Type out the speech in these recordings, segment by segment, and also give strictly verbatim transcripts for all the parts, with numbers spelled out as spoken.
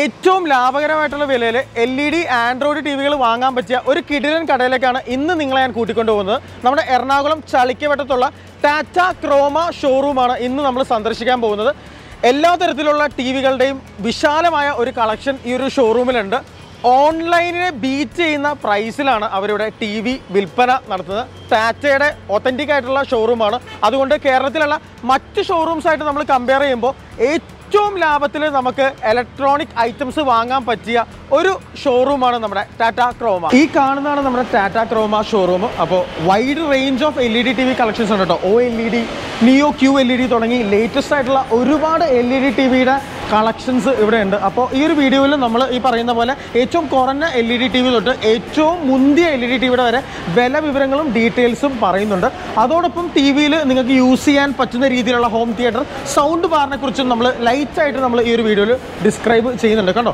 ഏറ്റവും ലാഭകരമായിട്ടുള്ള വിലയിൽ L E D Android T വികൾ വാങ്ങാൻ പറ്റിയ ഒരു കിടിലൻ കടയിലേക്കാണ് ഇന്ന് നിങ്ങളെ ഞാൻ കൂട്ടിക്കൊണ്ടു പോകുന്നത്. നമ്മുടെ എറണാകുളം ചളിക്കവട്ടത്തുള്ള ടാറ്റ ക്രോമ ഷോറൂമാണ് ഇന്ന് നമ്മൾ സന്ദർശിക്കാൻ പോകുന്നത്. എല്ലാ തരത്തിലുള്ള ടി വികളുടെയും വിശാലമായ ഒരു കളക്ഷൻ ഈ ഒരു ഷോറൂമിലുണ്ട്. ഓൺലൈനിനെ ബീറ്റ് ചെയ്യുന്ന പ്രൈസിലാണ് അവരുടെ ടി വി വിൽപ്പന നടത്തുന്നത്. ടാറ്റയുടെ ഒത്തൻറ്റിക് ആയിട്ടുള്ള ഷോറൂമാണ്. അതുകൊണ്ട് കേരളത്തിലുള്ള മറ്റ് ഷോറൂംസായിട്ട് നമ്മൾ കമ്പയർ ചെയ്യുമ്പോൾ ഏറ്റവും ലാഭത്തിൽ നമുക്ക് ഇലക്ട്രോണിക് ഐറ്റംസ് വാങ്ങാൻ പറ്റിയ ഒരു ഷോറൂമാണ് നമ്മുടെ ടാറ്റ ക്രോമ. ഈ കാണുന്നതാണ് നമ്മുടെ ടാറ്റ ക്രോമ ഷോറൂം. അപ്പോൾ wide range of L E D T V collections ഉണ്ട് കേട്ടോ. O L E D, neo Q L E D തുടങ്ങി ലേറ്റസ്റ്റ് ആയിട്ടുള്ള ഒരുപാട് എൽ ഇ ഡി ടി വിയുടെ കളക്ഷൻസ് ഇവിടെ ഉണ്ട്. അപ്പോൾ ഈ ഒരു വീഡിയോയിൽ നമ്മൾ ഈ പറയുന്ന പോലെ ഏറ്റവും കുറഞ്ഞ L E D T V തൊട്ട് ഏറ്റവും മുന്തിയ എൽ ഇ ഡി ടി വിയുടെ വരെ വില വിവരങ്ങളും ഡീറ്റെയിൽസും പറയുന്നുണ്ട്. അതോടൊപ്പം ടി വിയിൽ നിങ്ങൾക്ക് യൂസ് ചെയ്യാൻ പറ്റുന്ന രീതിയിലുള്ള ഹോം തിയേറ്റർ സൗണ്ട് ബാറിനെ കുറിച്ചും നമ്മൾ ലൈറ്റായിട്ട് നമ്മൾ ഈ ഒരു വീഡിയോയിൽ ഡിസ്ക്രൈബ് ചെയ്യുന്നുണ്ട്. കണ്ടോ,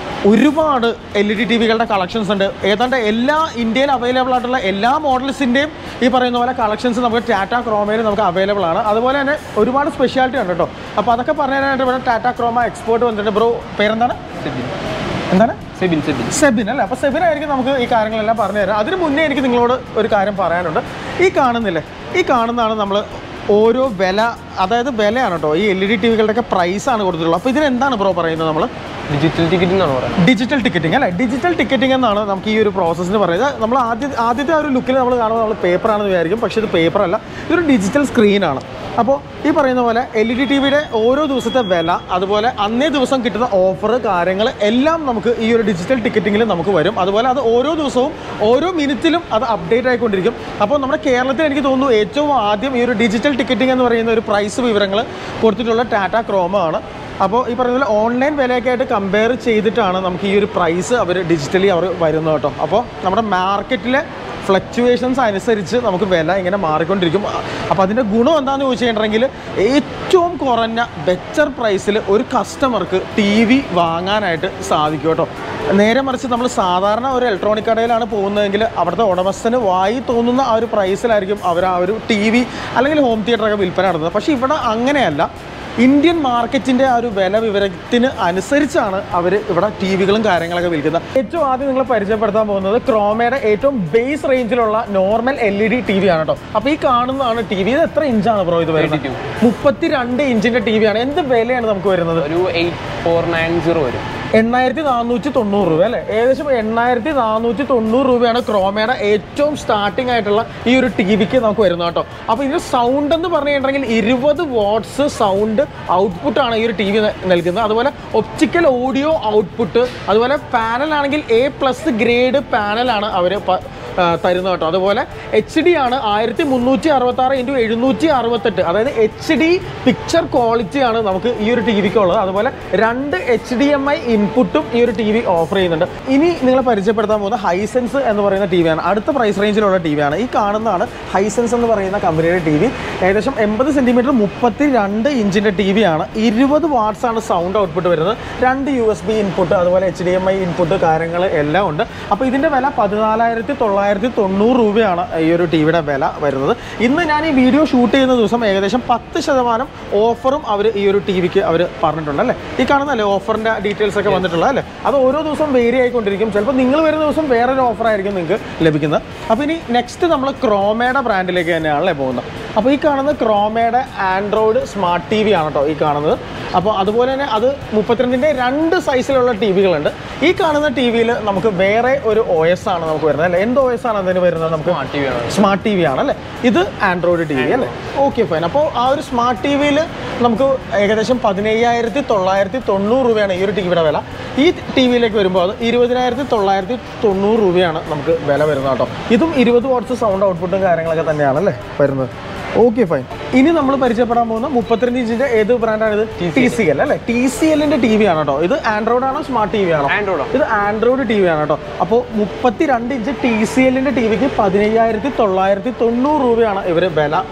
ഒരുപാട് എൽ ഇ ഡി ടി വികളുടെ കളക്ഷൻസ് ഉണ്ട്. ഏതാണ്ട് എല്ലാ ഇന്ത്യയിൽ അവൈലബിൾ ആയിട്ടുള്ള എല്ലാ മോഡൽസിൻ്റെയും ഈ പറയുന്ന പോലെ കളക്ഷൻസ് നമുക്ക് ടാറ്റ ക്രോമയിൽ നമുക്ക് അവൈലബിൾ ആണ്. അതുപോലെ തന്നെ ഒരുപാട് സ്പെഷ്യാലിറ്റി ഉണ്ട് കേട്ടോ. അപ്പോൾ അതൊക്കെ പറഞ്ഞു തരാനായിട്ട് ഇവിടെ ടാറ്റ ക്രോമ എക്സ്പേർട്ട് വന്നിട്ടുണ്ട്. ബ്രോ പേരെന്താണ്? എന്താണ്? സെബിൻ. സെബിൻ സെബിൻ അല്ലേ? അപ്പോൾ സെബിനായിരിക്കും നമുക്ക് ഈ കാര്യങ്ങളെല്ലാം പറഞ്ഞു തരാം. അതിന് മുന്നേ എനിക്ക് നിങ്ങളോട് ഒരു കാര്യം പറയാനുണ്ട്. ഈ കാണുന്നില്ലേ, ഈ കാണുന്നതാണ് നമ്മൾ ഓരോ വില, അതായത് വിലയാണ് കേട്ടോ. ഈ എൽ ഇ ഡി ടി വികളുടെയൊക്കെ പ്രൈസാണ് കൊടുത്തിട്ടുള്ളത്. അപ്പോൾ ഇതിനെന്താണ് ബ്രോ പറയുന്നത്? നമ്മൾ ഡിജിറ്റൽ ടിക്കറ്റിംഗ് എന്നാണ് പറയുന്നത്. ഡിജിറ്റൽ ടിക്കറ്റിംഗ് അല്ലേ? ഡിജിറ്റൽ ടിക്കറ്റിംഗ് എന്നാണ് നമുക്ക് ഈ ഒരു പ്രോസസ്സിന് പറയുന്നത്. നമ്മൾ ആദ്യ ആദ്യത്തെ ആ ഒരു ലുക്കിൽ നമ്മൾ കാണുമ്പോൾ നമ്മൾ പേപ്പറാണെന്ന് വിചാരിക്കും. പക്ഷേ ഇത് പേപ്പറല്ല, ഇതൊരു ഡിജിറ്റൽ സ്ക്രീനാണ്. അപ്പോൾ ഈ പറയുന്ന പോലെ എൽ ഇ ഡി ടി വിയുടെ ഓരോ ദിവസത്തെ വില, അതുപോലെ അന്നേ ദിവസം കിട്ടുന്ന ഓഫർ, കാര്യങ്ങൾ എല്ലാം നമുക്ക് ഈ ഒരു ഡിജിറ്റൽ ടിക്കറ്റിങ്ങിൽ നമുക്ക് വരും. അതുപോലെ അത് ഓരോ ദിവസവും ഓരോ മിനിറ്റിലും അത് അപ്ഡേറ്റ് ആയിക്കൊണ്ടിരിക്കും. അപ്പോൾ നമ്മുടെ കേരളത്തിൽ എനിക്ക് തോന്നുന്നു ഏറ്റവും ആദ്യം ഈ ഒരു ഡിജിറ്റൽ ടിക്കറ്റിംഗ് എന്ന് പറയുന്ന ഒരു പ്രൈസ് വിവരങ്ങൾ കൊടുത്തിട്ടുള്ള ടാറ്റ ക്രോമ ആണ്. അപ്പോൾ ഈ പറയുന്ന പോലെ ഓൺലൈൻ വിലയൊക്കെ ആയിട്ട് കമ്പയർ ചെയ്തിട്ടാണ് നമുക്ക് ഈ ഒരു പ്രൈസ് അവർ ഡിജിറ്റലി അവർ വരുന്നത് കേട്ടോ. അപ്പോൾ നമ്മുടെ മാർക്കറ്റിലെ ഫ്ലക്ച്വേഷൻസ് അനുസരിച്ച് നമുക്ക് വില ഇങ്ങനെ മാറിക്കൊണ്ടിരിക്കും. അപ്പോൾ അതിൻ്റെ ഗുണം എന്താണെന്ന് ചോദിച്ചിട്ടുണ്ടെങ്കിൽ ഏറ്റവും കുറഞ്ഞ ബെറ്റർ പ്രൈസിൽ ഒരു കസ്റ്റമർക്ക് ടി വി വാങ്ങാനായിട്ട് സാധിക്കും കേട്ടോ. നേരെ മറിച്ച് നമ്മൾ സാധാരണ ഒരു ഇലക്ട്രോണിക് കടയിലാണ് പോകുന്നതെങ്കിൽ അവിടുത്തെ ഉടമസ്ഥന് വായി തോന്നുന്ന ആ ഒരു പ്രൈസിലായിരിക്കും അവർ ആ ഒരു ടി വി അല്ലെങ്കിൽ ഹോം തിയേറ്ററൊക്കെ വിൽപ്പന നടത്തുന്നത്. പക്ഷേ ഇവിടെ അങ്ങനെയല്ല. ഇന്ത്യൻ മാർക്കറ്റിൻ്റെ ആ ഒരു വില വിവരത്തിന് അനുസരിച്ചാണ് അവർ ഇവിടെ ടി വികളും കാര്യങ്ങളൊക്കെ വിൽക്കുന്നത്. ഏറ്റവും ആദ്യം നിങ്ങൾ പരിചയപ്പെടുത്താൻ പോകുന്നത് ക്രോമയുടെ ഏറ്റവും ബേസ് റേഞ്ചിലുള്ള normal L E D T V ആണ് കേട്ടോ. അപ്പോൾ ഈ കാണുന്നതാണ് ടി വി. ഇത് എത്ര ഇഞ്ചാണ് ബ്രോ ഇത് വരുന്നത്? മുപ്പത്തി രണ്ട് ഇഞ്ചിൻ്റെ ടി വി ആണ്. എന്ത് വിലയാണ് നമുക്ക് വരുന്നത്? ഒരു എയ്റ്റ് ഫോർ നയൻ സീറോ വരും. എണ്ണായിരത്തി നാനൂറ്റി തൊണ്ണൂറ് രൂപ അല്ലേ? ഏകദേശം എണ്ണായിരത്തി നാനൂറ്റി തൊണ്ണൂറ് രൂപയാണ് ക്രോമയുടെ ഏറ്റവും സ്റ്റാർട്ടിംഗ് ആയിട്ടുള്ള ഈ ഒരു ടി വിക്ക് നമുക്ക് വരുന്നത് കേട്ടോ. അപ്പോൾ ഇതിന് സൗണ്ട് എന്ന് പറഞ്ഞിട്ടുണ്ടെങ്കിൽ ഇരുപത് വാട്ട്സ് സൗണ്ട് ഔട്ട്പുട്ടാണ് ഈ ഒരു ടി വി നൽകുന്നത്. അതുപോലെ ഒപ്റ്റിക്കൽ ഓഡിയോ ഔട്ട്പുട്ട്, അതുപോലെ പാനലാണെങ്കിൽ എ പ്ലസ് ഗ്രേഡ് പാനലാണ് അവർ തരുന്നത് കേട്ടോ. അതുപോലെ എച്ച് ഡി ആണ് ആയിരത്തി മുന്നൂറ്റി അറുപത്തി ആറ് ഇൻറ്റു എഴുന്നൂറ്റി അറുപത്തെട്ട്, അതായത് എച്ച് ഡി പിക്ചർ ക്വാളിറ്റിയാണ് നമുക്ക് ഈ ഒരു ടി വിക്ക് ഉള്ളത്. അതുപോലെ രണ്ട് എച്ച് ഡി എം ഐ ഇൻപുട്ടും ഈ ഒരു ടി വി ഓഫർ ചെയ്യുന്നുണ്ട്. ഇനി നിങ്ങളെ പരിചയപ്പെടുത്താൻ പോകുന്ന ഹൈസെൻസ് എന്ന് പറയുന്ന ടി വിയാണ്. അടുത്ത പ്രൈസ് റേഞ്ചിലുള്ള ടി വിയാണ്. ഈ കാണുന്നതാണ് ഹൈസെൻസ് എന്ന് പറയുന്ന കമ്പനിയുടെ ടി വി. ഏകദേശം എൺപത് സെൻറ്റിമീറ്റർ മുപ്പത്തി രണ്ട് ഇഞ്ചിൻ്റെ ടി വി ആണ്. ഇരുപത് വാട്ട്സ് ആണ് സൗണ്ട് ഔട്ട്പുട്ട് വരുന്നത്. രണ്ട് യു എസ് ബി ഇൻപുട്ട്, അതുപോലെ H D M I input കാര്യങ്ങൾ എല്ലാം ഉണ്ട്. അപ്പോൾ ഇതിൻ്റെ വില പതിനാലായിരത്തി തൊള്ളായിരത്തി തൊണ്ണൂറ് രൂപയാണ് ഈ ഒരു ടി വിയുടെ വില വരുന്നത്. ഇന്ന് ഞാൻ ഈ വീഡിയോ ഷൂട്ട് ചെയ്യുന്ന ദിവസം ഏകദേശം പത്ത് ശതമാനം ഓഫറും അവർ ഈ ഒരു ടി വിക്ക് അവർ പറഞ്ഞിട്ടുണ്ട് അല്ലേ? ഈ കാണുന്നല്ലേ ഓഫറിൻ്റെ ഡീറ്റെയിൽസ് ഒക്കെ വന്നിട്ടുള്ളത് അല്ലേ? അത് ഓരോ ദിവസവും വേരി ആയിക്കൊണ്ടിരിക്കും. ചിലപ്പോൾ നിങ്ങൾ വരുന്ന ദിവസം വേറൊരു ഓഫറായിരിക്കും നിങ്ങൾക്ക് ലഭിക്കുന്നത്. അപ്പോൾ ഇനി നെക്സ്റ്റ് നമ്മൾ ക്രോമയുടെ ബ്രാൻഡിലേക്ക് തന്നെയാണല്ലേ പോകുന്നത്. അപ്പോൾ ഈ കാണുന്നത് ക്രോമയുടെ ആൻഡ്രോയിഡ് സ്മാർട്ട് ടി വി ആണ് കേട്ടോ ഈ കാണുന്നത്. അപ്പോൾ അതുപോലെ തന്നെ അത് മുപ്പത്തിരണ്ടിൻ്റെ രണ്ട് സൈസിലുള്ള ടി വികളുണ്ട്. ഈ കാണുന്ന ടി വിയിൽ നമുക്ക് വേറെ ഒരു ഒ എസ് ആണ് നമുക്ക് വരുന്നത് അല്ലേ? എന്ത് ഒ എസ് ആണ് അതിന് വരുന്നത്? നമുക്ക് സ്മാർട്ട് ടി വി ആണ് അല്ലേ? ഇത് ആൻഡ്രോയിഡ് ടി വി അല്ലേ? Okay fine. അപ്പോൾ ആ ഒരു സ്മാർട്ട് ടി വിയിൽ നമുക്ക് ഏകദേശം പതിനയ്യായിരത്തി തൊള്ളായിരത്തി തൊണ്ണൂറ് രൂപയാണ് ഈ ഒരു ടി വിയുടെ വില. ഈ ടി വിയിലേക്ക് വരുമ്പോൾ അത് ഇരുപതിനായിരത്തി തൊള്ളായിരത്തി തൊണ്ണൂറ് രൂപയാണ് നമുക്ക് വില വരുന്നത് കേട്ടോ. ഇതും ഇരുപത് വാട്ട്സ് സൗണ്ട് ഔട്ട്പുട്ടും കാര്യങ്ങളൊക്കെ തന്നെയാണല്ലേ വരുന്നത്. Okay fine. ഇനി നമ്മൾ പരിചയപ്പെടാൻ പോകുന്ന മുപ്പത്തിരണ്ട് ഇഞ്ചിന്റെ ഏത് ബ്രാൻഡാണ്? ഇത് ടി സി എൽ അല്ലേ? ടി സി എല്ലിന്റെ ടി വി ആണ് കേട്ടോ. ഇത് ആൻഡ്രോയിഡ് ആണോ സ്മാർട്ട് ടി വി ആണോ? ആൻഡ്രോയിഡ്. ഇത് ആൻഡ്രോയിഡ് ടി വി ആണ് കേട്ടോ. അപ്പോൾ മുപ്പത്തി രണ്ട് ഇഞ്ച് ടി സി എല്ലിന്റെ ടി വിക്ക് പതിനയ്യായിരത്തി തൊള്ളായിരത്തി തൊണ്ണൂറ് രൂപയാണ് ഇവർ വില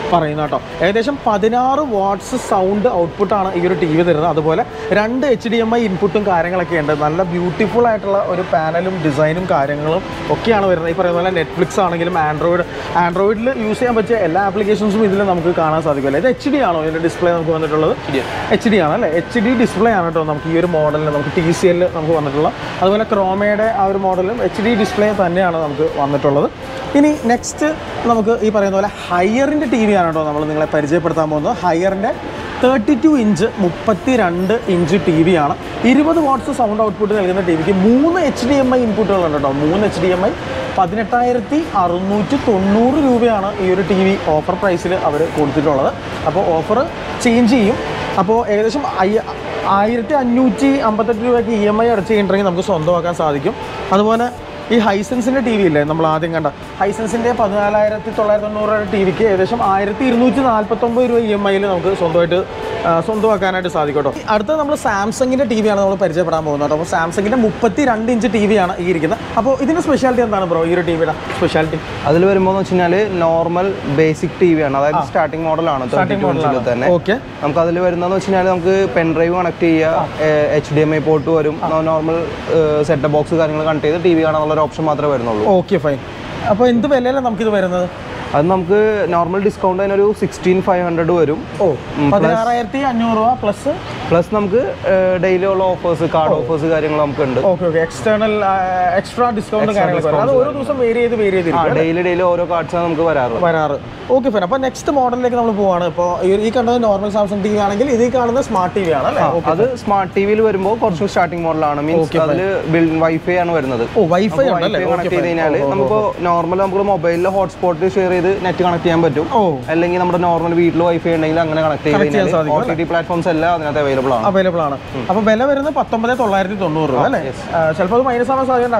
പറയുന്നത് കേട്ടോ. ഏകദേശം പതിനാറ് വാട്ട്സ് സൗണ്ട് ഔട്ട്പുട്ടാണ് ഈ ഒരു ടി വി തരുന്നത്. അതുപോലെ രണ്ട് എച്ച് ഡി എം ഐ ഇൻപുട്ടും കാര്യങ്ങളൊക്കെ ഉണ്ട്. നല്ല ബ്യൂട്ടിഫുൾ ആയിട്ടുള്ള ഒരു പാനലും ഡിസൈനും കാര്യങ്ങളും ഒക്കെയാണ് വരുന്നത്. ഈ പറയുന്ന പോലെ നെറ്റ്ഫ്ലിക്സ് ആണെങ്കിലും ആൻഡ്രോയിഡ് ആൻഡ്രോയിഡിൽ യൂസ് ചെയ്യാൻ പറ്റിയ എല്ലാ ആപ്ലിക്കേഷൻസും ഇതിൽ നമുക്ക് കാണാൻ സാധിക്കില്ല. ഇത് എച്ച് ഡി ആണോ ഇതിൻ്റെ ഡിസ്പ്ലേ നമുക്ക് വന്നിട്ടുള്ളത്? എച്ച് ഡി ആണ് അല്ലേ? എച്ച് ഡി ഡിസ്പ്ലേ ആണ് കേട്ടോ നമുക്ക് ഈ ഒരു മോഡലിൽ നമുക്ക് ടി സി എല്ലിൽ നമുക്ക് വന്നിട്ടുള്ള. അതുപോലെ ക്രോമയുടെ ആ ഒരു മോഡലും എച്ച് ഡി ഡിസ്പ്ലേ തന്നെയാണ് നമുക്ക് വന്നിട്ടുള്ളത്. ഇനി നെക്സ്റ്റ് നമുക്ക് ഈ പറയുന്ന പോലെ ഹയറിൻ്റെ ടി വി ആണ് കേട്ടോ നമ്മൾ നിങ്ങളെ പരിചയപ്പെടുത്താൻ പോകുന്നത്. ഹയറിൻ്റെ തേർട്ടി ടു ഇഞ്ച് മുപ്പത്തി രണ്ട് ഇഞ്ച് ടി വി ആണ്. ഇരുപത് വാട്ട്സ് സൗണ്ട് ഔട്ട്പുട്ട് നൽകുന്ന ടി വിക്ക് മൂന്ന് എച്ച് ഡി എം ഐ ഇൻപുട്ടുകളുണ്ട് കേട്ടോ. മൂന്ന് എച്ച് ഡി എം ഐ പതിനെട്ടായിരത്തി അറുന്നൂറ്റി തൊണ്ണൂറ് രൂപയാണ് ഈ ഒരു ടി വി ഓഫർ പ്രൈസിൽ അവർ കൊടുത്തിട്ടുള്ളത്. അപ്പോൾ ഓഫർ ചേഞ്ച് ചെയ്യും. അപ്പോൾ ഏകദേശം അയ്യ ആയിരത്തി അഞ്ഞൂറ്റി അമ്പത്തെട്ട് രൂപയ്ക്ക് ഇ എം ഐ അടച്ച് കഴിഞ്ഞിട്ടുണ്ടെങ്കിൽ നമുക്ക് സ്വന്തമാക്കാൻ സാധിക്കും. അതുപോലെ ഈ ഹൈസെൻസിൻ്റെ ടി വി ഇല്ലേ നമ്മൾ ആദ്യം കണ്ട ഹൈസെൻസിൻ്റെ പതിനാലായിരത്തി തൊള്ളായിരത്തി തൊണ്ണൂറ് രൂപ ടി വിക്ക് ഏകദേശം ആയിരത്തി ഇരുന്നൂറ്റി നാൽപ്പത്തൊമ്പത് രൂപ ഇ എം ഐയിൽ നമുക്ക് സ്വന്തമായിട്ട് സ്വന്തമാക്കാനായിട്ട് സാധിക്കും കേട്ടോ. അടുത്തത് നമ്മൾ സാംസങ്ങിൻ്റെ ടി വിയാണ് നമ്മൾ പരിചയപ്പെടാൻ പോകുന്നത് കേട്ടോ. അപ്പോൾ സാംസങ്ങിൻ്റെ മുപ്പത്തി രണ്ട് ഇഞ്ച് ടി വിയാണ് ഈ ഇരിക്കുന്നത്. അപ്പോൾ ഇതിൻ്റെ സ്പെഷ്യാലിറ്റി എന്താണ് ബ്രോ ഈ ഒരു ടി വിയുടെ സ്പെഷ്യാലിറ്റി? അതിൽ വരുമ്പോൾ എന്ന് വെച്ച് കഴിഞ്ഞാൽ നോർമൽ ബേസിക് ടി വി ആണ്. അതായത് സ്റ്റാർട്ടിംഗ് മോഡലാണ് തന്നെ. ഓക്കെ, നമുക്ക് അതിൽ വരുന്നതെന്ന് വെച്ച് കഴിഞ്ഞാൽ നമുക്ക് പെൻ ഡ്രൈവ് കണക്ട് ചെയ്യുക, H D M I port വരും, നോർമൽ സെറ്റ് ബോക്സ് കാര്യങ്ങൾ കണക്ട് ചെയ്ത് ടി വി കാണാനുള്ള ഓപ്ഷൻ മാത്രമേ വരുന്നുള്ളൂ. Okay fine. അപ്പോൾ എന്ത് വിലയിലാണ് നമുക്കിത് വരുന്നത്? അത് നമുക്ക് നോർമൽ ഡിസ്കൗണ്ട് അതിനൊരു സിക്സ്റ്റീൻ ഫൈവ് ഹൺഡ്രഡ് വരും. ഓ, പതിനാറായിരത്തി അഞ്ഞൂറ് രൂപ പ്ലസ് പ്ലസ് നമുക്ക് ഡെയിലി ഉള്ള ഓഫേഴ്സ്, കാർഡ് ഓഫേഴ്സ് കാര്യങ്ങൾ നമുക്ക് ഉണ്ട്. Okay okay external extra discount കാര്യങ്ങൾ അത് ഓരോ ദിവസം വേരി ചെയ്ത് വേരി ചെയ്തിരിക്കും. ഡെയിലി ഡെയിലി ഓരോ കാർഡ്സാണ് നമുക്ക് വരാറ് വരാറ് ഓക്കെ ഫൈൻ. അപ്പോൾ നെക്സ്റ്റ് മോഡലിലേക്ക് നമ്മൾ പോവാണ്. ഇപ്പോൾ ഈ കണ്ടത് നോർമൽ സാംസങ് ടി വി ആണെങ്കിൽ ഇത് കാണുന്നത് സ്മാർട്ട് ടി വി ആണ് അല്ലേ? അത് സ്മാർട്ട് ടി വിയിൽ വരുമ്പോൾ കുറച്ചും സ്റ്റാർട്ടിംഗ് മോഡലാണ്. മീൻസ് അതിൽ വൈഫൈ ആണ് വരുന്നത്. ഓ, വൈഫൈ കണക്ട് ചെയ്ത് കഴിഞ്ഞാൽ നമുക്ക് നോർമൽ നമുക്ക് മൊബൈലിൽ ഹോട്ട്സ്പോട്ട് ഷെയർ ചെയ്ത് നെറ്റ് കണക്ട് ചെയ്യാൻ പറ്റും. അല്ലെങ്കിൽ നമ്മുടെ നോർമൽ വീട്ടിൽ വൈഫൈ ഉണ്ടെങ്കിൽ അങ്ങനെ കണക്ട് ചെയ്ത് കഴിഞ്ഞാൽ ഒ ടി ടി പ്ലാറ്റ്ഫോംസ് എല്ലാം അതിനകത്ത് അവൈലബിൾ ആണ് അവൈലബിൾ ആണ്. അപ്പോൾ വില വരുന്നത് പത്തൊമ്പത് തൊള്ളായിരത്തി തൊണ്ണൂറ് രൂപ അല്ലേ? ചിലപ്പോൾ അത് മൈനസ് ആവാൻ സാധ്യത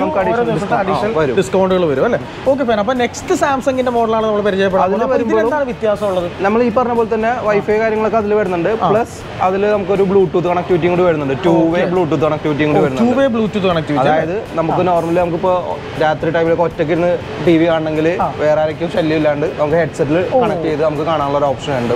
അഡീഷണൽ ഡിസ്കൗണ്ടുകൾ വരും അല്ലേ? Okay fine. അപ്പോൾ നെക്സ്റ്റ് സാംസങ്ങിന്റെ മോഡലാണ് നമ്മൾ പരിചയപ്പെടുന്നത്. എന്താണ് വ്യത്യാസമുള്ളത്? നമ്മൾ ഈ പറഞ്ഞ പോലെ തന്നെ വൈഫൈ കാര്യങ്ങളൊക്കെ അതിൽ വരുന്നുണ്ട്. പ്ലസ് അതിൽ നമുക്കൊരു ബ്ലൂടൂത്ത് കണക്ടിവിറ്റി കൂടി വരുന്നുണ്ട്. ടു വേ ബ്ലൂടൂത്ത് കണക്ടിവിറ്റി കൂടി വരുന്നുണ്ട്. ടു വേ ബ്ലൂടൂത്ത് കണക്ടിവിറ്റി അതായത് നമുക്ക് നോർമലി നമുക്കിപ്പോൾ രാത്രി ടൈമിലൊക്കെ ഒറ്റയ്ക്ക് ഇരുന്ന് ടി വി കാണണമെങ്കിൽ വേറെ ആരെങ്കിലും ശല്യം ഇല്ലാണ്ട് നമുക്ക് ഹെഡ്സെറ്റിൽ കണക്ട് ചെയ്ത് നമുക്ക് കാണാനുള്ള ഒരു ഓപ്ഷൻ ഉണ്ട്.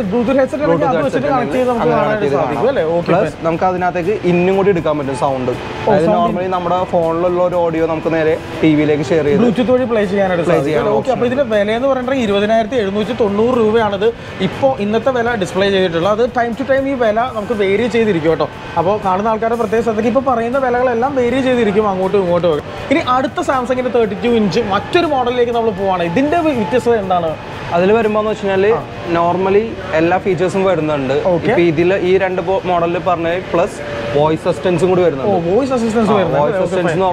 പ്ലസ് നമുക്ക് അതിനകത്തേക്ക് ഇന്നും കൂടി എടുക്കാൻ പറ്റും സൗണ്ട്. അതായത് നോർമലി നമ്മുടെ ഫോണിലുള്ള ഒരു ഓഡിയോ നമുക്ക് നേരെ ടി വിയിലേക്ക് ഷെയർ ചെയ്ത് ബ്ലൂടൂത്ത് വഴി പ്ലേ ചെയ്യാനായിട്ട് സാധിക്കും. ഓക്കെ, അപ്പോൾ ഇതിന്റെ വില എന്ന് പറയുന്നത് ഇരുപതിനായിരത്തി എഴുന്നൂറ്റി തൊണ്ണൂറ് രൂപയാണിത് ഇപ്പോൾ ഇന്നത്തെ വില ഡിസ്പ്ലേ ചെയ്തിട്ടുള്ളത്. അത് ടൈം ടു ടൈം ഈ വില നമുക്ക് വേരി ചെയ്തിരിക്കും കേട്ടോ. അപ്പോൾ കാണുന്ന ആൾക്കാരുടെ പ്രത്യേക ശ്രദ്ധയ്ക്ക് ഇപ്പോൾ പറയുന്ന വിലകളെല്ലാം വേരി ചെയ്തിരിക്കും അങ്ങോട്ടും ഇങ്ങോട്ടും ഒക്കെ. ഇനി അടുത്ത സാംസങ്ങിന്റെ തേർട്ടി ടു ഇഞ്ച് മറ്റൊരു മോഡലിലേക്ക് നമ്മൾ പോവാണ്. ഇതിന്റെ വ്യത്യസ്തത എന്താണ്? അതിൽ വരുമ്പോൾ എന്ന് വെച്ച് കഴിഞ്ഞാൽ നോർമലി എല്ലാ ഫീച്ചേഴ്സും വരുന്നുണ്ട്. ഇപ്പൊ ഇതിൽ ഈ രണ്ട് മോഡലിൽ പറഞ്ഞ പ്ലസ് വോയിസ് അസിസ്റ്റൻസും കൂടി വരുന്നുണ്ട്. വോയിസ് അസിസ്റ്റൻസ് വോയിസ് അസിസ്റ്റൻസ് എന്ന്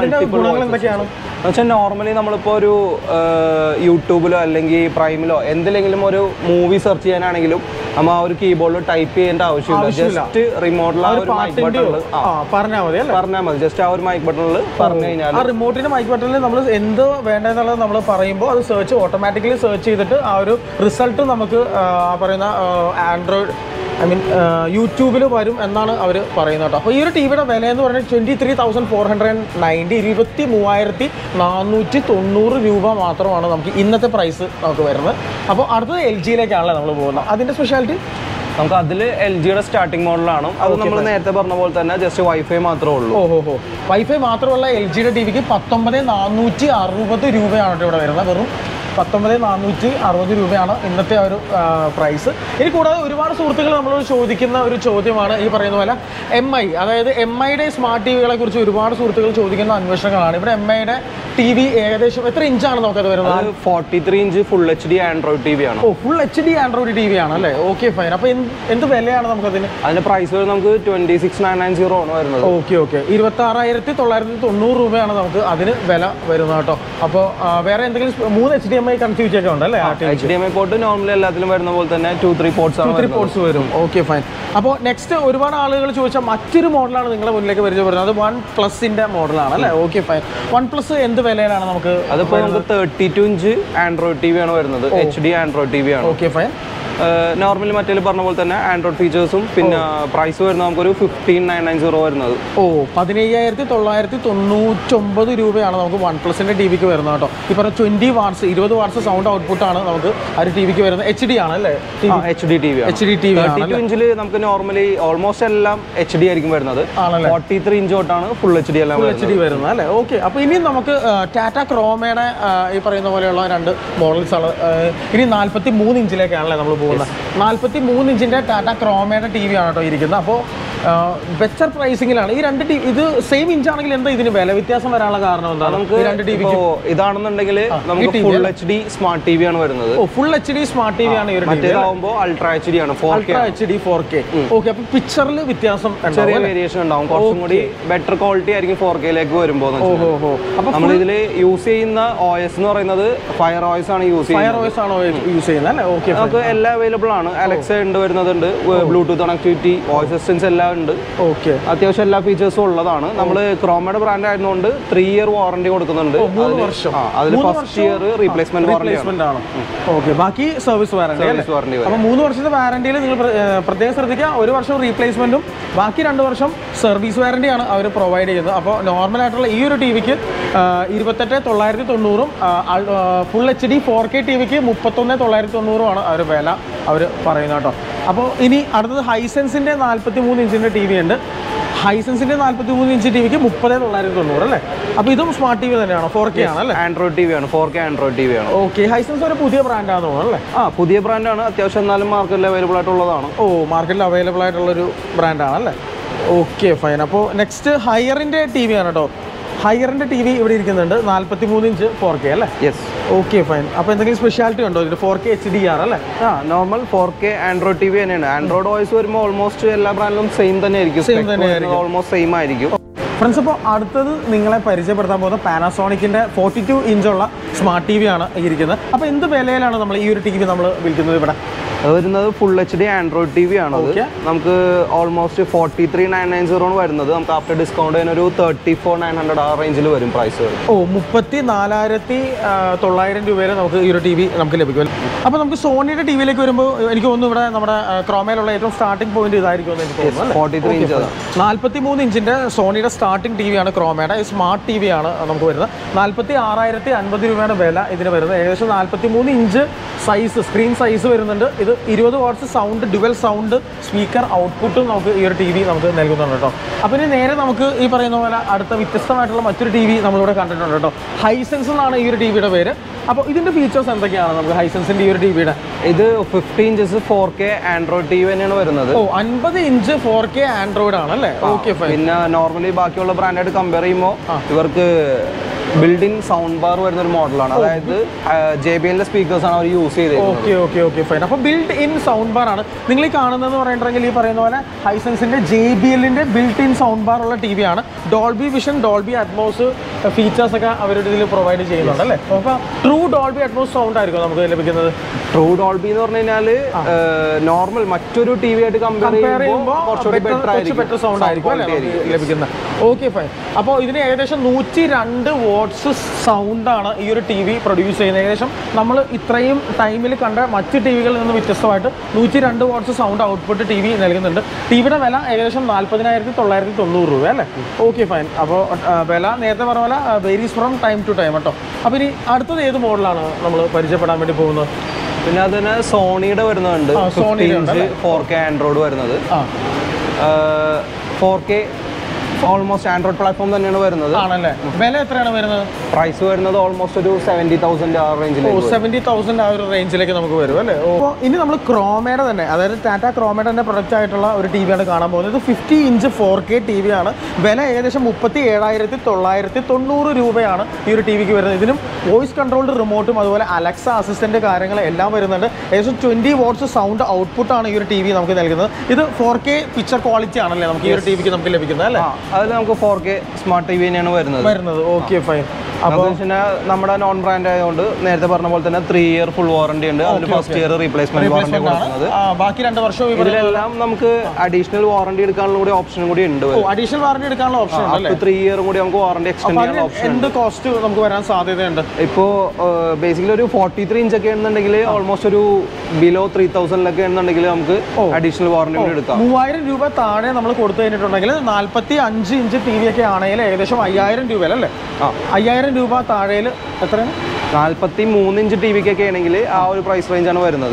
പറയുമ്പോൾ നോർമലി നമ്മളിപ്പോൾ ഒരു യൂട്യൂബിലോ അല്ലെങ്കിൽ പ്രൈമിലോ എന്തിലെങ്കിലും ഒരു മൂവി സെർച്ച് ചെയ്യാനാണെങ്കിലും നമ്മൾ ആ ഒരു കീബോർഡിൽ ടൈപ്പ് ചെയ്യേണ്ട ആവശ്യമില്ല. ജസ്റ്റ് റിമോട്ടിൽ ആ ഒരു മൈക്ക് ബട്ടണിൽ പറഞ്ഞാൽ മതി പറഞ്ഞാൽ മതി ജസ്റ്റ് ആ ഒരു മൈക്ക് ബട്ടണിൽ പറഞ്ഞു കഴിഞ്ഞാൽ ആ റിമോട്ടിന്റെ മൈക്ക് ബട്ടണിൽ നമ്മൾ എന്ത് വേണ്ടതെന്നുള്ളത് നമ്മൾ പറയുമ്പോൾ അത് സെർച്ച് ഓട്ടോമാറ്റിക്കലി സെർച്ച് ചെയ്തിട്ട് ആ ഒരു റിസൾട്ട് നമുക്ക് പറയുന്ന ആൻഡ്രോയിഡ് ഐ മീൻ യൂട്യൂബിൽ വരും എന്നാണ് അവർ പറയുന്നത് കേട്ടോ. അപ്പോൾ ഈ ഒരു ടി വിയുടെ വില എന്ന് പറഞ്ഞാൽ twenty three thousand four hundred ninety ഇരുപത്തി മൂവായിരത്തി നാനൂറ്റി തൊണ്ണൂറ് രൂപ മാത്രമാണ് നമുക്ക് ഇന്നത്തെ പ്രൈസ് നമുക്ക് വരുന്നത്. അപ്പോൾ അടുത്തത് എൽ ജിയിലേക്കാണല്ലോ നമ്മൾ പോകുന്നത്. അതിൻ്റെ സ്പെഷ്യാലിറ്റി നമുക്ക് അതിൽ എൽ ജിയുടെ സ്റ്റാർട്ടിംഗ് മോഡലാണ്. അത് നമ്മൾ നേരത്തെ പറഞ്ഞ പോലെ തന്നെ ജസ്റ്റ് വൈഫൈ മാത്രമേ ഉള്ളൂ. ഓഹോ ഹോ വൈഫൈ മാത്രമുള്ള എൽ ജിയുടെ ടി വിക്ക് പത്തൊമ്പത് നാനൂറ്റി അറുപത് രൂപയാണ് ഇവിടെ വരുന്നത്. വെറും പത്തൊമ്പത് നാനൂറ്റി അറുപത് രൂപയാണ് ഇന്നത്തെ ഒരു പ്രൈസ്. ഇനി കൂടാതെ ഒരുപാട് സുഹൃത്തുക്കൾ നമ്മളോട് ചോദിക്കുന്ന ഒരു ചോദ്യമാണ് ഈ പറയുന്ന പോലെ എം ഐ, അതായത് എം ഐയുടെ സ്മാർട്ട് ടി വികളെ കുറിച്ച് ഒരുപാട് സുഹൃത്തുക്കൾ ചോദിക്കുന്ന അന്വേഷണങ്ങളാണ്. ഇവിടെ എം ഐയുടെ ടി വി ഏകദേശം എത്ര ഇഞ്ചാണ് നമുക്കത് വരുന്നത്? Forty three inch full H D Android T V ആണ്. ഓ, full H D Android T V ആണ് അല്ലേ? Okay fine. അപ്പോൾ എന്ത് വിലയാണ് നമുക്കതിന്? അതിന്റെ പ്രൈസ് നമുക്ക് twenty six nine nine zero ആണ് വരുന്നത്. ഓക്കെ ഓക്കെ ഇരുപത്തി ആറായിരത്തി തൊള്ളായിരത്തി തൊണ്ണൂറ് രൂപയാണ് നമുക്ക് അതിന് വില വരുന്നത് കേട്ടോ. അപ്പോൾ വേറെ എന്തെങ്കിലും മൂന്ന് H D M I connectivity ഒക്കെ ഉണ്ടല്ലേ? H D M I port normally എല്ലാത്തിലും വരുന്ന പോലെ തന്നെ ടു ത്രീ പോർട്സ് ആണ്. ത്രീ പോർട്സ് വരും. Okay fine. അപ്പോൾ നെക്സ്റ്റ് ഒരുപാട് ആളുകൾ ചോദിച്ച മറ്റൊരു മോഡലാണ് നിങ്ങളുടെ മുന്നിലേക്ക് പരിചയപ്പെടുന്നത്. അത് വൺ പ്ലസിന്റെ മോഡലാണ് അല്ലേ? Okay fine. വൺ പ്ലസ് എന്ത് വിലയിലാണ് നമുക്ക്? അതിപ്പോൾ നമുക്ക് thirty two inch Android T V ആണ് വരുന്നത്. H D Android T V ആണ്. Okay fine. നോർമലി മറ്റേ പറഞ്ഞ പോലെ തന്നെ ആൻഡ്രോയിഡ് ഫീച്ചേഴ്സും പിന്നെ പ്രൈസ് വരുന്നത് നമുക്കൊരു ഫിഫ്റ്റീൻ നയൻ നയൻ സീറോ വരുന്നത്. ഓ പതിനയ്യായിരത്തി തൊള്ളായിരത്തി തൊണ്ണൂറ്റൊമ്പത് രൂപയാണ് നമുക്ക് വൺ പ്ലസിന്റെ ടി വിക്ക് വരുന്നത് കേട്ടോ. ഈ പറഞ്ഞ ട്വന്റി വാട്ട്സ് ഇരുപത് വാട്ട്സ് സൗണ്ട് ഔട്ട്പുട്ട് ആണ് നമുക്ക് ആ ഒരു ടി വിക്ക് വരുന്നത്. എച്ച് ഡി ആണ് അല്ലേ? H D T V H D T V ഇഞ്ചിൽ നമുക്ക് നോർമലി ഓൾമോസ്റ്റ് എല്ലാം എച്ച് ഡി ആയിരിക്കും വരുന്നത്. ഫോർട്ടി ത്രീ ഇഞ്ച് തൊട്ടാണ് ഫുൾ എച്ച് ഡി എല്ലാം ഫുൾ എച്ച് ഡി വരുന്നത് അല്ലേ? ഓക്കെ. അപ്പോൾ ഇനി നമുക്ക് ടാറ്റ ക്രോമയുടെ ഈ പറയുന്ന പോലെയുള്ള രണ്ട് മോഡൽസ് ആണ്. ഇനി നാൽപ്പത്തി മൂന്ന് ഇഞ്ചിലേക്കാണല്ലേ നമ്മൾ പോകുന്നത്. നാൽപ്പത്തി മൂന്ന് ഇഞ്ചിന്റെ ടാറ്റ ക്രോമയുടെ ടി വി ആണ് കേട്ടോ ഇരിക്കുന്നത്. അപ്പോൾ ബെറ്റർ പ്രൈസിംഗിലാണ് ഈ രണ്ട് ടി വി. ഇത് സെയിം ഇഞ്ച് ആണെങ്കിൽ എന്താ ഇതിന് വില വ്യത്യാസം വരാനുള്ള കാരണം എന്താണ്? നമുക്ക് രണ്ട് ടി വി ഇതാണെന്നുണ്ടെങ്കിൽ നമുക്ക് full H D smart T V ആണ് വരുന്നത്. Oh full H D smart T V ആണ്. മറ്റേതാവുമ്പോൾ അൾട്രാ എച്ച് ഡി ആണ്, ultra H D four K. Okay. അപ്പോൾ പിക്ചറിൽ വ്യത്യാസം ചെറിയ വേരിയേഷൻ ഉണ്ടാവും. കുറച്ചും കൂടി ബെറ്റർ ക്വാളിറ്റി ആയിരിക്കും ഫോർ കെയിലേക്ക് വരുമ്പോൾ. നമ്മൾ ഇതിൽ യൂസ് ചെയ്യുന്ന ഒ എസ് എന്ന് പറയുന്നത് ഫയർ ഓയസ് ആണ് യൂസ് ചെയ്യുന്നത്. ഫയർ ഓയസ് ആണോ യൂസ് ചെയ്യുന്നത് അല്ലേ? ഓക്കെ. നമുക്ക് എല്ലാം അവൈലബിൾ ആണ്. അലക്സ ഉണ്ട്, വരുന്നതുണ്ട്, ബ്ലൂടൂത്ത് കണക്ടിവിറ്റി, വോയിസ് അസിസ്റ്റൻസ് എല്ലാം ഉണ്ട്. ഓക്കെ. അത്യാവശ്യം എല്ലാ ഫീച്ചേഴ്സും ഉള്ളതാണ്. നമ്മൾ ക്രോമയുടെ ബ്രാൻഡ് ആയതുകൊണ്ട് ത്രീ ഇയർ വാറണ്ടി കൊടുക്കുന്നുണ്ട്. അതിൽ ഫസ്റ്റ് ഇയർ റീപ്ലേസ്മെന്റ് വാറണ്ടി ആണ്. ഓക്കെ. ബാക്കി സർവീസ് വാറണ്ടി. അപ്പോൾ മൂന്ന് വർഷത്തെ വാറണ്ടിയിൽ നിങ്ങൾ പ്രത്യേകം ശ്രദ്ധിക്കുക. ഒരു വർഷം റീപ്ലേസ്മെന്റും ബാക്കി രണ്ട് വർഷം സർവീസ് വാറണ്ടിയാണ് അവർ പ്രൊവൈഡ് ചെയ്യുന്നത്. അപ്പോൾ നോർമൽ ആയിട്ടുള്ള ഈ ഒരു ടി വിക്ക് ഇരുപത്തെട്ട് തൊള്ളായിരത്തി തൊണ്ണൂറും full H D four K T വിക്ക് മുപ്പത്തൊന്ന് തൊള്ളായിരത്തി തൊണ്ണൂറുമാണ് അവർ വില അവർ പറയുന്നത് കേട്ടോ. അപ്പോൾ ഇനി അടുത്തത് ഹൈസെൻസിൻ്റെ നാൽപ്പത്തി മൂന്ന് ഇഞ്ചിൻ്റെ ടി വി ഉണ്ട്. ഹൈസെൻസിൻ്റെ നാൽപ്പത്തി മൂന്ന് ഇഞ്ച് ടി വിക്ക് മുപ്പത് തൊള്ളായിരത്തി തൊണ്ണൂറ് അല്ലേ? അപ്പോൾ ഇതും സ്മാർട്ട് ടി വി തന്നെയാണോ? ഫോർ കെ ആണ് അല്ലേ? ആൻഡ്രോയിഡ് ടി വി ആണ്, four K Android T V ആണ്. ഓക്കെ. ഹൈസെൻസ് ഒരു പുതിയ ബ്രാൻഡാണെന്ന് തോന്നുന്നു അല്ലേ? ആ പുതിയ ബ്രാൻഡാണ്. അത്യാവശ്യം എന്നാലും മാർക്കറ്റിൽ അവൈലബിൾ ആയിട്ടുള്ളതാണ്. ഓ മാർക്കറ്റിൽ അവൈലബിൾ ആയിട്ടുള്ളൊരു ബ്രാൻഡാണ് അല്ലേ? Okay fine. അപ്പോൾ നെക്സ്റ്റ് ഹയറിൻ്റെ ടി വി ആണ് കേട്ടോ. ഹയറിൻ്റെ ടി വി ഇവിടെ ഇരിക്കുന്നുണ്ട്. നാൽപ്പത്തി മൂന്ന് ഇഞ്ച് ഫോർ കെ അല്ലേ? യെസ്. Okay fine. അപ്പോൾ എന്തെങ്കിലും സ്പെഷ്യാലിറ്റി ഉണ്ടോ ഇതിന്? Four K H D R അല്ലേ? ആ normal four K Android T V തന്നെയാണ്. ആൻഡ്രോയിഡ് വോയിസ് വരുമ്പോൾ ഓൾമോസ്റ്റ് എല്ലാ ബ്രാൻഡിലും സെയിം തന്നെ ആയിരിക്കും. സെയിം തന്നെ ആയിരിക്കും. ഓൾമോസ്റ്റ് സെയിം ആയിരിക്കും. ഫ്രണ്ട്സ്, അപ്പോൾ അടുത്തത് നിങ്ങളെ പരിചയപ്പെടുത്താൻ പോകുന്ന പാനാസോണിക്കിൻ്റെ ഫോർട്ടി ടു ഇഞ്ചുള്ള സ്മാർട്ട് ടി വി ആണ് ഇരിക്കുന്നത്. അപ്പോൾ എന്ത് വിലയിലാണ് നമ്മൾ ഈ ഒരു ടി വി നമ്മൾ വിൽക്കുന്നത് ഇവിടെ? അത് വരുന്നത് full H D Android T V ആണ്. നമുക്ക് almost forty three nine nine zero ആണ് വരുന്നത്. നമുക്ക് ആഫ്റ്റർ ഡിസ്കൗണ്ട് ഒരു തേർട്ടി ഫോർ നയൻ ഹൺഡ്രഡ് ആ റേഞ്ചിൽ വരും പ്രൈസ് വരും. ഓ മുപ്പത്തി നാലായിരത്തി തൊള്ളായിരം രൂപയിൽ നമുക്ക് ഈ ഒരു ടി വി നമുക്ക് ലഭിക്കും. അപ്പോൾ നമുക്ക് സോണിയുടെ ടി വിയിലേക്ക് വരുമ്പോൾ എനിക്ക് തോന്നുന്നു ഇവിടെ നമ്മുടെ ക്രോമയിലുള്ള ഏറ്റവും സ്റ്റാർട്ടിംഗ് പോയിന്റ് ഇതായിരിക്കും എന്ന് എനിക്ക് തോന്നുന്നു. ഫോർട്ടി ത്രീ ഇഞ്ച് നാൽപ്പത്തി മൂന്ന് ഇഞ്ചിൻ്റെ സോണിയുടെ സ്റ്റാർട്ടിംഗ് ടി വി ആണ് ക്രോമയുടെ. സ്മാർട്ട് ടി വി ആണ് നമുക്ക് വരുന്നത്. നാൽപ്പത്തി ആറായിരത്തി അൻപത് രൂപയാണ് വില ഇതിന് വരുന്നത്. ഏകദേശം നാൽപ്പത്തി മൂന്ന് ഇഞ്ച് സൈസ് സ്ക്രീൻ സൈസ് വരുന്നുണ്ട്. ഇത് ഇരുപത് watts sound dual sound speaker ഔട്ട്പുട്ടും നമുക്ക് ഈ ഒരു ടി വി നമുക്ക് നൽകുന്നുണ്ട് കേട്ടോ. അപ്പോൾ ഇനി നേരെ നമുക്ക് ഈ പറയുന്ന പോലെ അടുത്ത വ്യത്യസ്തമായിട്ടുള്ള മറ്റൊരു ടി വി നമ്മളിവിടെ കണ്ടിട്ടുണ്ട് കേട്ടോ. ഹൈസെൻസ് എന്നാണ് ഈ ഒരു ടി വിയുടെ പേര്. അപ്പോൾ ഇതിൻ്റെ ഫീച്ചേഴ്സ് എന്തൊക്കെയാണ് നമുക്ക് ഹൈസെൻസിൻ്റെ ഈ ഒരു ടി വിയുടെ? ഇത് fifty inches four K Android T V തന്നെയാണ് വരുന്നത്. ഓ അൻപത് ഇഞ്ച് ഫോർ കെ ആൻഡ്രോയിഡ് ആണ് അല്ലേ? Okay fine. പിന്നെ നോർമലി ബാക്കിയുള്ള ബ്രാൻഡായിട്ട് കമ്പയർ ചെയ്യുമ്പോൾ ഇവർക്ക് ബിൽഡിൻ സൗണ്ട് ബാർ വരുന്ന ഒരു മോഡലാണ്. അതായത് ജെ ബി എല്ലിന്റെ സ്പീക്കേഴ്സ് ആണ് അവർ യൂസ് ചെയ്തത്. Okay okay okay fine. അപ്പോൾ ബിൽഡ് ഇൻ സൗണ്ട് ബാർ ആണ് നിങ്ങൾ ഈ കാണുന്നതെന്ന് പറയുന്നുണ്ടെങ്കിൽ ഈ പറയുന്ന പോലെ ഹൈസെൻസിന്റെ ജെ ബി എല്ലിന്റെ ബിൽഡ് ഇൻ സൗണ്ട് ബാർ ഉള്ള ടി വി ആണ്. Dolby Vision Dolby Atmos features ഒക്കെ അവരുടെ ഇതിൽ പ്രൊവൈഡ് ചെയ്യുന്നുണ്ട് അല്ലേ? അപ്പോൾ ട്രൂ ഡോൾബി അറ്റ്മോസ് സൗണ്ട് ആയിരിക്കും നമുക്ക് ലഭിക്കുന്നത്. ട്രൂ ഡോൾബി എന്ന് പറഞ്ഞു കഴിഞ്ഞാൽ നോർമൽ മറ്റൊരു ടി വി ആയിട്ട് കമ്പയർ ചെയ്യുമ്പോൾ കുറച്ചുകൂടി ബെറ്റർ സൗണ്ട് ആയിരിക്കും ലഭിക്കുന്നത്. Okay fine. അപ്പോൾ ഇതിന് ഏകദേശം നൂറ്റി രണ്ട് വാട്ട്സ് സൗണ്ടാണ് ഈ ഒരു ടി വി പ്രൊഡ്യൂസ് ചെയ്യുന്നത്. ഏകദേശം നമ്മൾ ഇത്രയും ടൈമിൽ കണ്ട മറ്റ് ടി വികളിൽ നിന്ന് വ്യത്യസ്തമായിട്ട് നൂറ്റി രണ്ട് watts sound output T V നൽകുന്നുണ്ട്. ടി വിയുടെ വില ഏകദേശം നാൽപ്പതിനായിരത്തി തൊള്ളായിരത്തി തൊണ്ണൂറ് രൂപ അല്ലേ? Okay fine. അപ്പോൾ വില നേരത്തെ പറഞ്ഞ പോലെ varies from time to time കേട്ടോ. അപ്പോൾ ഇനി അടുത്തത് ഏത് മോഡലാണ് നമ്മൾ പരിചയപ്പെടാൻ വേണ്ടി പോകുന്നത്? പിന്നെ അതിന് സോണിയുടെ വരുന്നുണ്ട്. ഫോർ കെ ആൻഡ്രോയിഡ് വരുന്നത്. Four K almost Android platform തന്നെയാണ് വരുന്നത്. ആണല്ലേ? വില എത്രയാണ് വരുന്നത്? പ്രൈസ് വരുന്നത് ഓൾമോസ്റ്റ് ഒരു സെവൻറ്റി തൗസൻഡ് ആ റേഞ്ചിലേക്ക്. സെവൻറ്റി തൗസൻഡ് ആ ഒരു റേഞ്ചിലേക്ക് നമുക്ക് വരും അല്ലേ? അപ്പോൾ ഇനി നമ്മൾ ക്രോമയുടെ തന്നെ അതായത് ടാറ്റ ക്രോമയുടെ തന്നെ പ്രൊഡക്റ്റ് ആയിട്ടുള്ള ഒരു ടി വിയാണ് കാണാൻ പോകുന്നത്. ഇത് fifty inch four K T V ആണ്. വില ഏകദേശം മുപ്പത്തി ഏഴായിരത്തി തൊള്ളായിരത്തി തൊണ്ണൂറ് രൂപയാണ് ഈ ഒരു ടി വിക്ക് വരുന്നത്. ഇതിനും വോയിസ് കൺട്രോൾഡ് റിമോട്ടും അതുപോലെ അലക്സ അസിസ്റ്റന്റ് കാര്യങ്ങൾ എല്ലാം വരുന്നുണ്ട്. ഏകദേശം ട്വന്റി വാട്ട്സ് സൗണ്ട് ഔട്ട്പുട്ടാണ് ഈ ഒരു ടി വി നമുക്ക് നൽകുന്നത്. ഇത് ഫോർ കെ പിക്ചർ ക്വാളിറ്റി ആണല്ലേ നമുക്ക് ഈ ഒരു ടി വിക്ക് നമുക്ക് ലഭിക്കുന്നത് അല്ലേ? അതിൽ നമുക്ക് four K smart T V തന്നെയാണ് വരുന്നത് വരുന്നത് ഓക്കെ ഫൈൻ. അപ്പോൾ നമ്മുടെ നോൺ ബ്രാൻഡ് ആയതുകൊണ്ട് നേരത്തെ പറഞ്ഞ പോലെ തന്നെ ത്രീ ഇയർ ഫുൾ വാറണ്ടി ഉണ്ട്. അതിൽ ഫസ്റ്റ് ഇയർ റീപ്ലേസ്മെന്റ് വാറണ്ടി കൊടുക്കുന്നത്. ബാക്കി രണ്ട് വർഷം ഇതിലെല്ലാം നമുക്ക് അഡീഷണൽ വാറണ്ടി എടുക്കാനുള്ള കൂടി ഓപ്ഷനും കൂടി ഉണ്ട്. അഡീഷണൽ വാറണ്ടി എടുക്കാനുള്ള ഓപ്ഷൻ ഉണ്ട്. ത്രീ ഇയർ കൂടി നമുക്ക് വാറണ്ടി എക്സ്റ്റെൻഡ് ചെയ്യാനുള്ള ഓപ്ഷൻ. എന്ത് കോസ്റ്റ് നമുക്ക് വരാൻ സാധ്യതയുണ്ട്? ഇപ്പോൾ ബേസിക്കലി ഒരു ഫോർട്ടി ത്രീ ഇഞ്ച് ഒക്കെ ആണെന്നുണ്ടെങ്കിൽ ഓൾമോസ്റ്റ് ഒരു ബിലോ ത്രീ തൗസൻഡിലൊക്കെ ആണെന്നുണ്ടെങ്കിൽ നമുക്ക് അഡീഷണൽ വാറണ്ടി കൂടി എടുക്കാം. മൂവായിരം രൂപ താഴെ നമ്മൾ കൊടുത്തു കഴിഞ്ഞിട്ടുണ്ടെങ്കിൽ നാല്പത്തി അഞ്ച് ഇഞ്ച് ടി വി ഒക്കെ ആണെങ്കിൽ ഏകദേശം അയ്യായിരം രൂപ അല്ലേ? അയ്യായിരം രൂപ താഴെയിൽ എത്രയാണ്? നാല്പത്തി മൂന്ന് ഇഞ്ച് ടി വിക്കൊക്കെ ആണെങ്കിൽ ആ ഒരു പ്രൈസ് റേഞ്ച് ആണ് വരുന്നത്.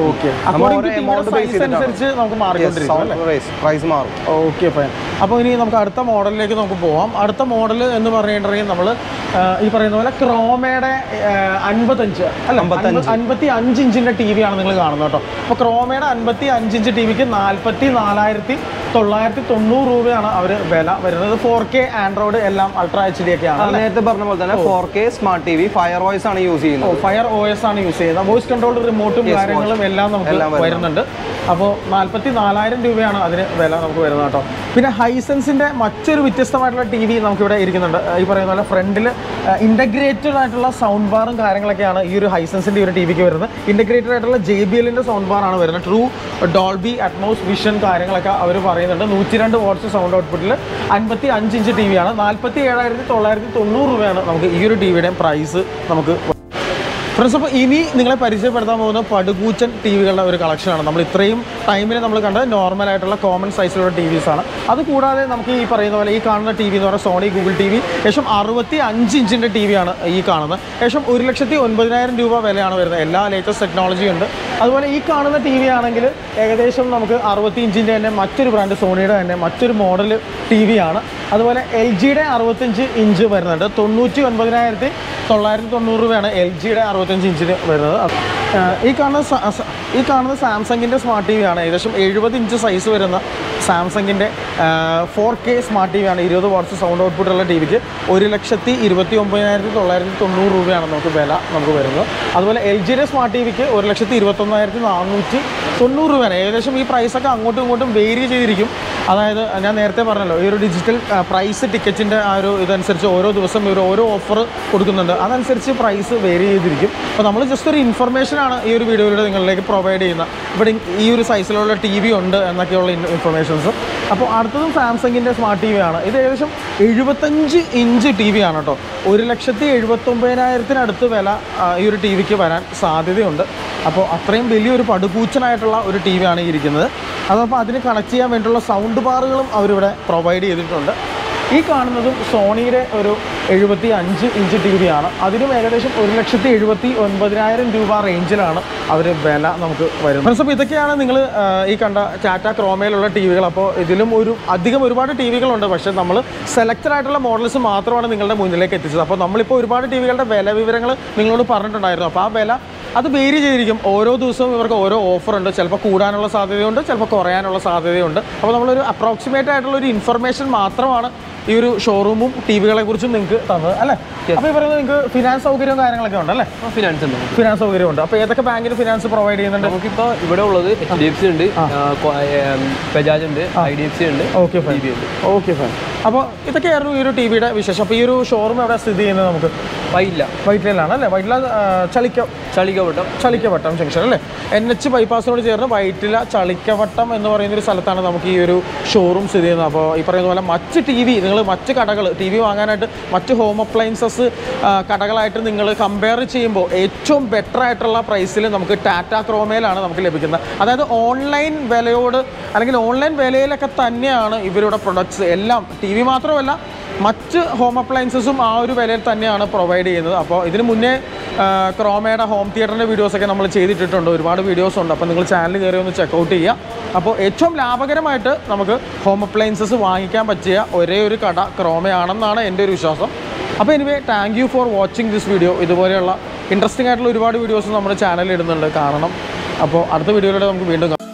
പ്രൈസ് മാറും. Okay fine. അപ്പോൾ ഇനി നമുക്ക് അടുത്ത മോഡലിലേക്ക് നമുക്ക് പോവാം. അടുത്ത മോഡൽ എന്ന് പറഞ്ഞിട്ടുണ്ടെങ്കിൽ നമ്മൾ ഈ പറയുന്ന പോലെ ക്രോമയുടെ അൻപത്തഞ്ച് അല്ല അൻപത്തി അഞ്ച് ഇഞ്ചിന്റെ ടി വി ആണ് നിങ്ങൾ കാണുന്നത് കേട്ടോ. അപ്പോൾ ക്രോമയുടെ അൻപത്തി അഞ്ച് ഇഞ്ച് ടി വിക്ക് നാൽപ്പത്തി നാലായിരത്തി തൊള്ളായിരത്തി തൊണ്ണൂറ് രൂപയാണ് അവർ വില വരുന്നത്. ഫോർ കെ ആൻഡ്രോയിഡ് എല്ലാം അൾട്രാ എച്ച് ഡി ഒക്കെയാണ്. നേരത്തെ പറഞ്ഞ പോലെ തന്നെ four K smart T V fire voice ആണ് യൂസ് ചെയ്യുന്നത്. ഫയർ ഒ എസ് ആണ് യൂസ് ചെയ്യുന്നത്. വോയിസ് കൺട്രോൾഡ് റിമോട്ടും കാര്യങ്ങളും എല്ലാം നമുക്ക് വരുന്നുണ്ട്. അപ്പോൾ നാൽപ്പത്തി നാലായിരം രൂപയാണ് അതിന് വില നമുക്ക് വരുന്നത് കേട്ടോ. പിന്നെ ഹൈസെൻസിന്റെ മറ്റൊരു വ്യത്യസ്തമായിട്ടുള്ള ടി വി നമുക്കിവിടെ ഇരിക്കുന്നുണ്ട്. ഈ പറയുന്ന പോലെ ഫ്രണ്ടിൽ ഇന്റഗ്രേറ്റഡ് ആയിട്ടുള്ള സൗണ്ട് ബാറും കാര്യങ്ങളൊക്കെയാണ് ഈ ഒരു ഹൈസെൻസിന്റെ ഒരു ടി വിക്ക് വരുന്നത്. ഇന്റഗ്രേറ്റഡ് ആയിട്ടുള്ള ജെ ബി എല്ലിന്റെ സൗണ്ട് ബാർ ആണ് വരുന്നത്. ട്രൂ ഡോൾബി അറ്റ്മോസ് വിഷൻ കാര്യങ്ങളൊക്കെ അവർ പറയുന്നുണ്ട്. നൂറ്റി രണ്ട് വാട്ട്സ് സൗണ്ട് ഔട്ട്പുട്ടിൽ അൻപത്തി അഞ്ച് ഇഞ്ച് ടി വി ആണ്. നാൽപ്പത്തി ഏഴായിരത്തി തൊള്ളായിരത്തി തൊണ്ണൂറ് രൂപയാണ് നമുക്ക് ഈ ഒരു ടി വിയുടെയും പ്രൈസ് നമുക്ക്. ഫ്രണ്ട്സ്, അപ്പോൾ ഇനി നിങ്ങളെ പരിചയപ്പെടുത്താൻ പോകുന്ന പടുകൂച്ചൻ ടി വികളുടെ ഒരു കളക്ഷനാണ്. നമ്മൾ ഇത്രയും ടൈമിൽ നമ്മൾ കണ്ടത് നോർമലായിട്ടുള്ള കോമൺ സൈസിലുള്ള ടി വിസ് ആണ്. അതുകൂടാതെ നമുക്ക് ഈ പറയുന്ന പോലെ ഈ കാണുന്ന ടി വി എന്ന് പറയുന്നത് സോണി ഗൂഗിൾ ടി വി ഏകദേശം അറുപത്തി അഞ്ച് ഇഞ്ചിൻ്റെ ടി വിയാണ് ഈ കാണുന്നത്. ഏകദേശം ഒരു ലക്ഷത്തി ഒൻപതിനായിരം രൂപ വിലയാണ് വരുന്നത്. എല്ലാ ലേറ്റസ്റ്റ് ടെക്നോളജി ഉണ്ട്. അതുപോലെ ഈ കാണുന്ന ടി വി ആണെങ്കിൽ ഏകദേശം നമുക്ക് അറുപത്തി ഇഞ്ചിൻ്റെ തന്നെ മറ്റൊരു ബ്രാൻഡ് സോണിയുടെ തന്നെ മറ്റൊരു മോഡൽ ടി വി ആണ്. അതുപോലെ എൽ ജിയുടെ അറുപത്തഞ്ച് ഇഞ്ച് വരുന്നുണ്ട്. തൊണ്ണൂറ്റി ഒൻപതിനായിരത്തി തൊള്ളായിരത്തി തൊണ്ണൂറ് രൂപയാണ് എൽ ജിയുടെ അറുപത്തഞ്ച് ഇഞ്ചിന് വരുന്നത്. ഈ കാണുന്ന ഈ കാണുന്ന സാംസങ്ങിൻ്റെ സ്മാർട്ട് ടി വി ആണ്. ഏകദേശം എഴുപത് ഇഞ്ച് സൈസ് വരുന്ന സാംസങ്ങിൻ്റെ four K smart T V ആണ്. ഇരുപത് വാട്ട്സ് സൗണ്ട് ഔട്ട്പുട്ടുള്ള ടി വിക്ക് ഒരു ലക്ഷത്തി ഇരുപത്തി ഒമ്പതിനായിരത്തി തൊള്ളായിരത്തി തൊണ്ണൂറ് രൂപയാണ് നമുക്ക് വില നമുക്ക് വരുന്നത്. അതുപോലെ എൽ ജിയുടെ സ്മാർട്ട് ടി വിക്ക് ഒരു ലക്ഷത്തി ഇരുപത്തൊന്നായിരത്തി നാനൂറ്റി തൊണ്ണൂറ് രൂപയാണ്. ഏകദേശം ഈ പ്രൈസൊക്കെ അങ്ങോട്ടും ഇങ്ങോട്ടും വേരി ചെയ്തിരിക്കും. അതായത് ഞാൻ നേരത്തെ പറഞ്ഞല്ലോ, ഈ ഒരു ഡിജിറ്റൽ പ്രൈസ് ടിക്കറ്റിൻ്റെ ആ ഒരു ഇതനുസരിച്ച് ഓരോ ദിവസം ഇവർ ഓരോ ഓഫർ കൊടുക്കുന്നുണ്ട്. അതനുസരിച്ച് പ്രൈസ് വേരി ചെയ്തിരിക്കും. അപ്പോൾ നമ്മൾ ജസ്റ്റ് ഒരു ഇൻഫർമേഷനാണ് ഈ ഒരു വീഡിയോയിലൂടെ നിങ്ങളിലേക്ക് പ്രൊവൈഡ് ചെയ്യുന്നത്. ഇവിടെ ഈ ഒരു സൈസിലുള്ള ടി വി ഉണ്ട് എന്നൊക്കെയുള്ള ഇൻഫർമേഷൻസ്. അപ്പോൾ അടുത്തതും സാംസങ്ങിൻ്റെ സ്മാർട്ട് ടി വി ആണ്. ഇത് ഏകദേശം എഴുപത്തഞ്ച് ഇഞ്ച് ടി വി ആണ് കേട്ടോ. ഒരു ലക്ഷത്തി എഴുപത്തൊമ്പതിനായിരത്തിനടുത്ത് വില ഈ ഒരു ടി വിക്ക് വരാൻ സാധ്യതയുണ്ട്. അപ്പോൾ അത്രയും വലിയൊരു പടുകൂച്ചനായിട്ടുള്ള ഒരു ടി വി ആണ് ഇരിക്കുന്നത്. അതപ്പോൾ അതിന് കണക്ട് ചെയ്യാൻ വേണ്ടിയുള്ള സൗണ്ട് ബാറുകളും അവരിവിടെ പ്രൊവൈഡ് ചെയ്തിട്ടുണ്ട്. ഈ കാണുന്നതും സോണിയുടെ ഒരു എഴുപത്തി അഞ്ച് ഇഞ്ച് ടി വി ആണ്. അതിനും ഏകദേശം ഒരു ലക്ഷത്തി എഴുപത്തി ഒൻപതിനായിരം രൂപ റേഞ്ചിലാണ് അവർ വില നമുക്ക് വരുന്നത്. അപ്പോൾ ഇതൊക്കെയാണ് നിങ്ങൾ ഈ കണ്ട ടാറ്റ ക്രോമയിലുള്ള ടി വികൾ. അപ്പോൾ ഇതിലും ഒരു അധികം ഒരുപാട് ടി വികളുണ്ട്. പക്ഷേ നമ്മൾ സെലക്റ്റഡ് ആയിട്ടുള്ള മോഡൽസ് മാത്രമാണ് നിങ്ങളുടെ മുന്നിലേക്ക് എത്തിച്ചത്. അപ്പോൾ നമ്മളിപ്പോൾ ഒരുപാട് ടി വികളുടെ വില വിവരങ്ങൾ നിങ്ങളോട് പറഞ്ഞിട്ടുണ്ടായിരുന്നു. അപ്പോൾ ആ വില അത് വേരി ചെയ്തിരിക്കും. ഓരോ ദിവസവും ഇവർക്ക് ഓരോ ഓഫറുണ്ട്. ചിലപ്പോൾ കൂടാനുള്ള സാധ്യതയുണ്ട്, ചിലപ്പോൾ കുറയാനുള്ള സാധ്യതയുണ്ട്. അപ്പോൾ നമ്മളൊരു അപ്രോക്സിമേറ്റ് ആയിട്ടുള്ള ഒരു ഇൻഫർമേഷൻ മാത്രമാണ് ഈ ഒരു ഷോറൂമും ടി വികളെ കുറിച്ചും നിങ്ങൾക്ക് തന്നത് അല്ലേ? അപ്പോൾ ഈ പറയുന്നത് നിങ്ങൾക്ക് ഫിനാൻസ് സൗകര്യവും കാര്യങ്ങളൊക്കെ ഉണ്ടല്ലേ? ഫിനാൻസ് ഉണ്ട്, ഫിനാൻസ് സൗകര്യം ഉണ്ട്. അപ്പോൾ ഏതൊക്കെ ബാങ്കിന് ഫിനാൻസ് പ്രൊവൈഡ് ചെയ്യുന്നുണ്ട്? നമുക്കിപ്പോൾ ഇവിടെ ഉള്ളത് എച്ച് ഡി എഫ് സി ഉണ്ട്, ബജാജ് ഉണ്ട്, ഐ ഡി എഫ് സി ഉണ്ട്. Okay fine, okay fine. അപ്പോൾ ഇതൊക്കെയായിരുന്നു ഈ ഒരു ടി വിയുടെ വിശേഷം. അപ്പോൾ ഈ ഒരു ഷോറൂം എവിടെ സ്ഥിതി ചെയ്യുന്നത്? നമുക്ക് വൈറ്റില വൈറ്റിലാണ് അല്ലേ? വൈറ്റില ചളിക്ക ചളിക്കവട്ടം ചളിക്കവട്ടം ജംഗ്ഷൻ അല്ലേ? എൻ എച്ച് ബൈപ്പാസിനോട് ചേർന്ന് വൈറ്റില ചളിക്കവട്ടം എന്ന് പറയുന്നൊരു സ്ഥലത്താണ് നമുക്ക് ഈ ഒരു ഷോറൂം സ്ഥിതി ചെയ്യുന്നത്. അപ്പോൾ ഈ പറയുന്ന പോലെ മറ്റ് ടി വി നിങ്ങൾ മറ്റ് കടകൾ ടി വി വാങ്ങാനായിട്ട് മറ്റ് ഹോം അപ്ലയൻസസ് കടകളായിട്ട് നിങ്ങൾ കമ്പയർ ചെയ്യുമ്പോൾ ഏറ്റവും ബെറ്റർ ആയിട്ടുള്ള പ്രൈസിൽ നമുക്ക് ടാറ്റ ക്രോമയിലാണ് നമുക്ക് ലഭിക്കുന്നത്. അതായത് ഓൺലൈൻ വിലയോട് അല്ലെങ്കിൽ ഓൺലൈൻ വിലയിലൊക്കെ തന്നെയാണ് ഇവരുടെ പ്രൊഡക്ട്സ് എല്ലാം. ടി വി മാത്രമല്ല മറ്റ് ഹോം അപ്ലയൻസസും ആ ഒരു വിലയിൽ തന്നെയാണ് പ്രൊവൈഡ് ചെയ്യുന്നത്. അപ്പോൾ ഇതിന് മുന്നേ ക്രോമയുടെ ഹോം തിയേറ്ററിൻ്റെ വീഡിയോസൊക്കെ നമ്മൾ ചെയ്തിട്ടുണ്ട്. ഒരുപാട് വീഡിയോസ് ഉണ്ട്. അപ്പോൾ നിങ്ങൾ ചാനൽ കയറി ഒന്ന് ചെക്കൗട്ട് ചെയ്യുക. അപ്പോൾ ഏറ്റവും ലാഭകരമായിട്ട് നമുക്ക് ഹോം അപ്ലയൻസസ് വാങ്ങിക്കാൻ പറ്റിയ ഒരേ ഒരു കട ക്രോമയാണെന്നാണ് എൻ്റെ ഒരു വിശ്വാസം. അപ്പോൾ anyway thank you for watching this video. ഇതുപോലെയുള്ള ഇൻട്രസ്റ്റിംഗ് ആയിട്ടുള്ള ഒരുപാട് വീഡിയോസ് നമ്മുടെ ചാനലിൽ ഇടുന്നുണ്ട്, കാണണം. അപ്പോൾ അടുത്ത വീഡിയോയിലൂടെ നമുക്ക് വീണ്ടും കാണാം.